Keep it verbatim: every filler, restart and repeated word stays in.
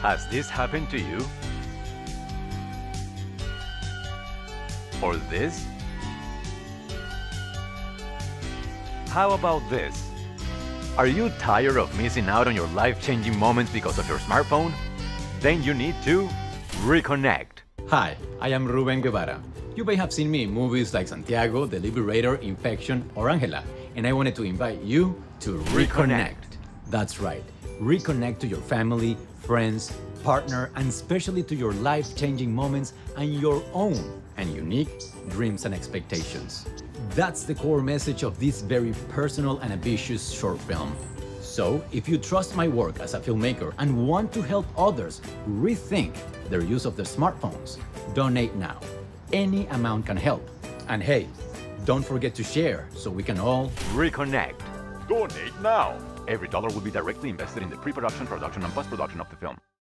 Has this happened to you? Or this? How about this? Are you tired of missing out on your life-changing moments because of your smartphone? Then you need to reconnect. Hi, I am Ruben Guevara. You may have seen me in movies like Santiago, The Liberator, Infection, or Angela, and I wanted to invite you to reconnect. Reconnect. That's right. Reconnect to your family, friends, partner, and especially to your life-changing moments and your own and unique dreams and expectations. That's the core message of this very personal and ambitious short film. So, if you trust my work as a filmmaker and want to help others rethink their use of their smartphones, donate now. Any amount can help. And hey, don't forget to share so we can all Reconnect. Donate now. Every dollar will be directly invested in the pre-production, production, and post-production of the film.